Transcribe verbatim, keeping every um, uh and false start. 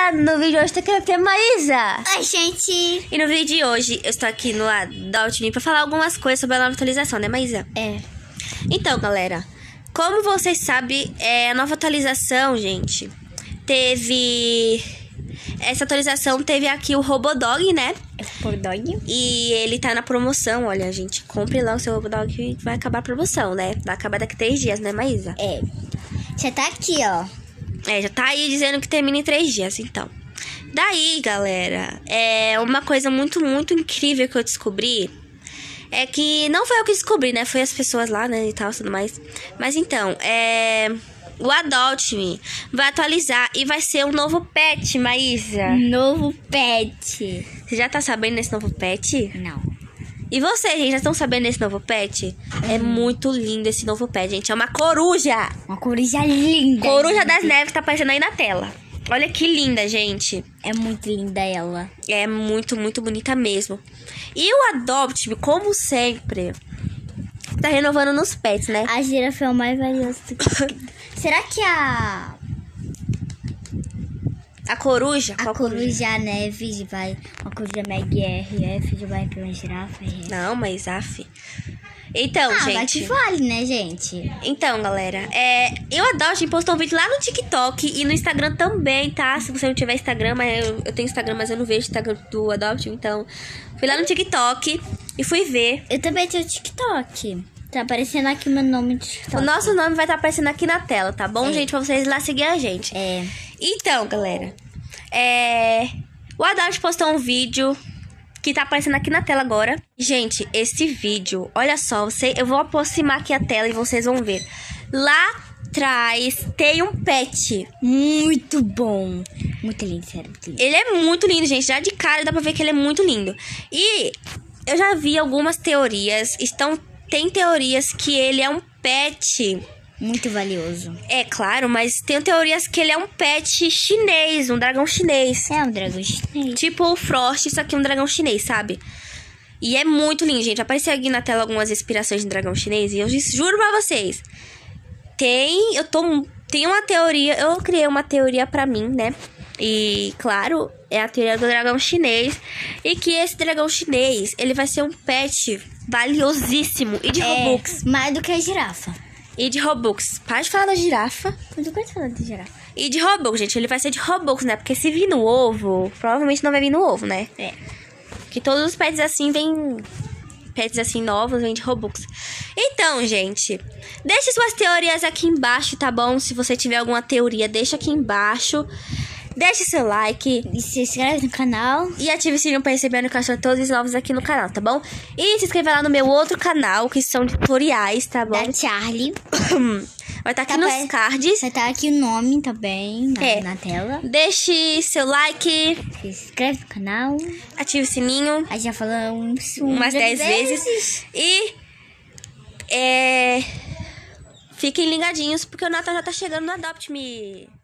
galera, no vídeo de hoje tá aqui com a Maísa. Oi, gente. E no vídeo de hoje eu estou aqui no Adopt Me pra falar algumas coisas sobre a nova atualização, né, Maísa? É. Então, galera, como vocês sabem, é, a nova atualização, gente, teve... Essa atualização teve aqui o Robodog, né? Robodog. E ele tá na promoção, olha, gente, compre lá o seu Robodog que vai acabar a promoção, né? Vai acabar daqui a três dias, né, Maísa? É. Já tá aqui, ó. É, já tá aí dizendo que termina em três dias, então. Daí, galera, é uma coisa muito, muito incrível que eu descobri. É que não foi eu que descobri, né? Foi as pessoas lá, né, e tal, tudo mais. Mas então, é... o Adopt Me vai atualizar e vai ser um novo pet, Maísa. Novo pet. Você já tá sabendo desse novo pet? Não. E vocês, gente, já estão sabendo desse novo pet? Hum. É muito lindo esse novo pet, gente. É uma coruja. Uma coruja linda. Coruja das neves que tá aparecendo aí na tela. Olha que linda, gente. É muito linda ela. É muito, muito bonita mesmo. E o Adopt Me, como sempre, tá renovando nos pets, né? A girafa é o mais valioso. Será que a... A coruja? A Qual coruja neve vai... Uma coruja Meg R F vai pra uma girafa? É. Não, mas af. Então, ah, gente... vai que vale, né, gente? Então, galera, é... eu Adopt Me postou um vídeo lá no TikTok e no Instagram também, tá? Se você não tiver Instagram, mas eu, eu tenho Instagram, mas eu não vejo o Instagram do Adopt Me, então... Fui lá no TikTok e fui ver. Eu também tenho TikTok. Tá aparecendo aqui o meu nome de TikTok. O nosso nome vai estar aparecendo aqui na tela, tá bom, é. gente? Pra vocês ir lá seguir a gente. É. Então, galera, é... o Adopt postou um vídeo que tá aparecendo aqui na tela agora. Gente, esse vídeo, olha só, você... eu vou aproximar aqui a tela e vocês vão ver. Lá atrás tem um pet. Muito bom. Muito lindo, sério. Muito lindo. Ele é muito lindo, gente. Já de cara dá pra ver que ele é muito lindo. E eu já vi algumas teorias. Estão... Tem teorias que ele é um pet... Muito valioso. É, claro, mas tem teorias que ele é um pet chinês, um dragão chinês. É um dragão chinês. Tipo o Frost, isso aqui é um dragão chinês, sabe? E é muito lindo, gente. Apareceu aqui na tela algumas inspirações de dragão chinês e eu juro pra vocês. Tem, eu tô... Tem uma teoria, eu criei uma teoria pra mim, né? E, claro, é a teoria do dragão chinês. E que esse dragão chinês, ele vai ser um pet valiosíssimo e de é, Robux. Mais do que a girafa. E de Robux. Para de falar da girafa. Mas eu quero falar de girafa. E de Robux, gente. Ele vai ser de Robux, né? Porque se vir no ovo, provavelmente não vai vir no ovo, né? É. Porque todos os pets assim vêm... Pets assim novos vêm de Robux. Então, gente, deixe suas teorias aqui embaixo, tá bom? Se você tiver alguma teoria, deixa aqui embaixo. Deixe seu like. E se inscreve no canal. E ative o sininho para receber notificações todos os novos aqui no canal, tá bom? E se inscreva lá no meu outro canal, que são tutoriais, tá bom? Da Charlie. Vai estar tá aqui tá nos pra... cards. Vai estar tá aqui o nome também na, é. na tela. Deixe seu like. Se inscreve no canal. Ative o sininho. A gente já falou uns, umas dez vezes. vezes. E é, fiquem ligadinhos, porque o Natal já tá chegando no Adopt Me.